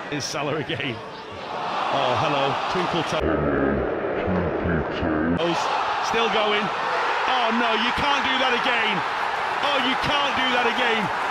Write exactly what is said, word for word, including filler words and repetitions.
Is Salah again. Oh, hello, twinkle toes. Still going. Oh no, you can't do that again. Oh, you can't do that again.